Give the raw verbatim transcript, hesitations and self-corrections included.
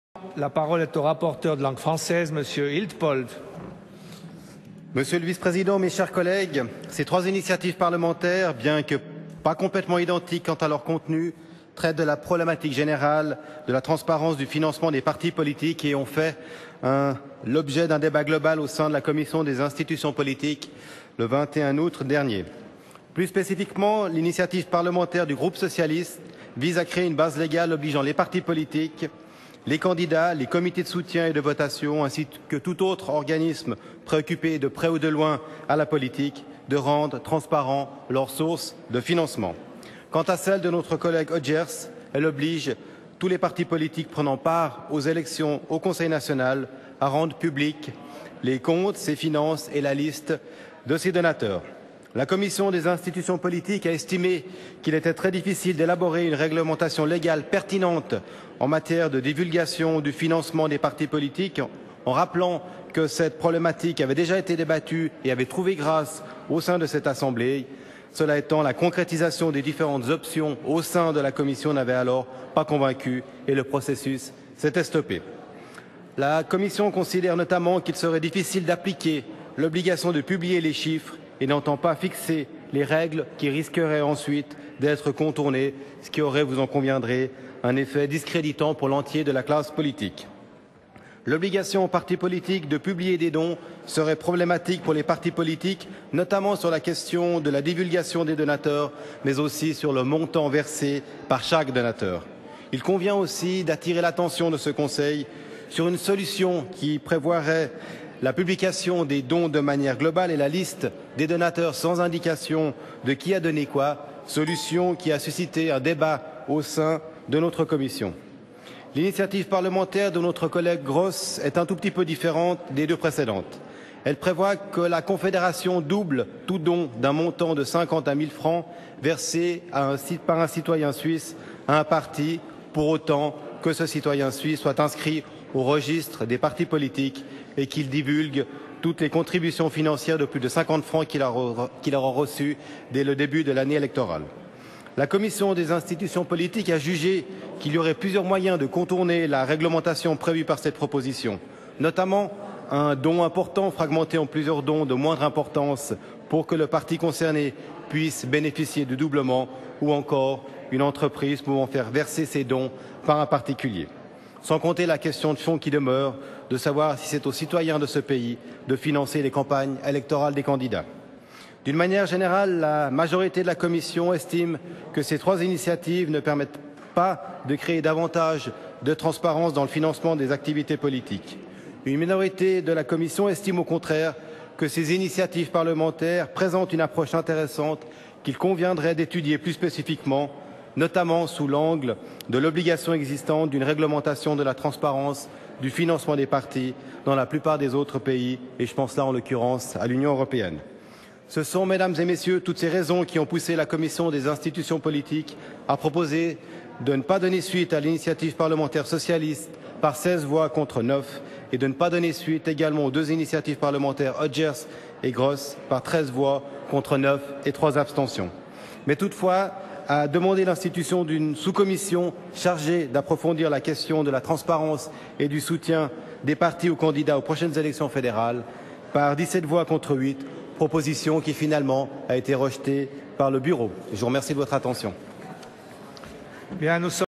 La parole est au rapporteur de langue française, Monsieur Hiltpold. Monsieur le vice-président, mes chers collègues, ces trois initiatives parlementaires, bien que pas complètement identiques quant à leur contenu, traitent de la problématique générale de la transparence du financement des partis politiques et ont fait l'objet d'un débat global au sein de la Commission des institutions politiques le vingt et un août dernier. Plus spécifiquement, l'initiative parlementaire du groupe socialiste vise à créer une base légale obligeant les partis politiques, les candidats, les comités de soutien et de votation, ainsi que tout autre organisme préoccupé de près ou de loin à la politique, de rendre transparent leurs sources de financement. Quant à celle de notre collègue Hodgers, elle oblige tous les partis politiques prenant part aux élections au Conseil national à rendre publics les comptes, ses finances et la liste de ses donateurs. La Commission des institutions politiques a estimé qu'il était très difficile d'élaborer une réglementation légale pertinente en matière de divulgation du financement des partis politiques, en rappelant que cette problématique avait déjà été débattue et avait trouvé grâce au sein de cette Assemblée. Cela étant, la concrétisation des différentes options au sein de la Commission n'avait alors pas convaincu et le processus s'était stoppé. La Commission considère notamment qu'il serait difficile d'appliquer l'obligation de publier les chiffres et n'entend pas fixer les règles qui risqueraient ensuite d'être contournées, ce qui aurait, vous en conviendrez, un effet discréditant pour l'entier de la classe politique. L'obligation aux partis politiques de publier des dons serait problématique pour les partis politiques, notamment sur la question de la divulgation des donateurs, mais aussi sur le montant versé par chaque donateur. Il convient aussi d'attirer l'attention de ce Conseil sur une solution qui prévoirait la publication des dons de manière globale et la liste des donateurs sans indication de qui a donné quoi, solution qui a suscité un débat au sein de notre commission. L'initiative parlementaire de notre collègue Gross est un tout petit peu différente des deux précédentes. Elle prévoit que la Confédération double tout don d'un montant de cinquante à mille francs versé à un, par un citoyen suisse à un parti, pour autant que ce citoyen suisse soit inscrit au registre des partis politiques et qu'il divulgue toutes les contributions financières de plus de cinquante francs qu'il aura, qu'il aura reçues dès le début de l'année électorale. La Commission des institutions politiques a jugé qu'il y aurait plusieurs moyens de contourner la réglementation prévue par cette proposition, notamment un don important fragmenté en plusieurs dons de moindre importance pour que le parti concerné puisse bénéficier du doublement ou encore une entreprise pouvant faire verser ses dons par un particulier. Sans compter la question de fond qui demeure, de savoir si c'est aux citoyens de ce pays de financer les campagnes électorales des candidats. D'une manière générale, la majorité de la Commission estime que ces trois initiatives ne permettent pas de créer davantage de transparence dans le financement des activités politiques. Une minorité de la Commission estime au contraire que ces initiatives parlementaires présentent une approche intéressante qu'il conviendrait d'étudier plus spécifiquement, notamment sous l'angle de l'obligation existante d'une réglementation de la transparence du financement des partis dans la plupart des autres pays, et je pense là en l'occurrence à l'Union européenne. Ce sont, mesdames et messieurs, toutes ces raisons qui ont poussé la Commission des institutions politiques à proposer de ne pas donner suite à l'initiative parlementaire socialiste par seize voix contre neuf et de ne pas donner suite également aux deux initiatives parlementaires Hodgers et Gross par treize voix contre neuf et trois abstentions. Mais toutefois, a demandé l'institution d'une sous-commission chargée d'approfondir la question de la transparence et du soutien des partis aux candidats aux prochaines élections fédérales par dix-sept voix contre huit, proposition qui finalement a été rejetée par le bureau. Je vous remercie de votre attention. Bien, nous sommes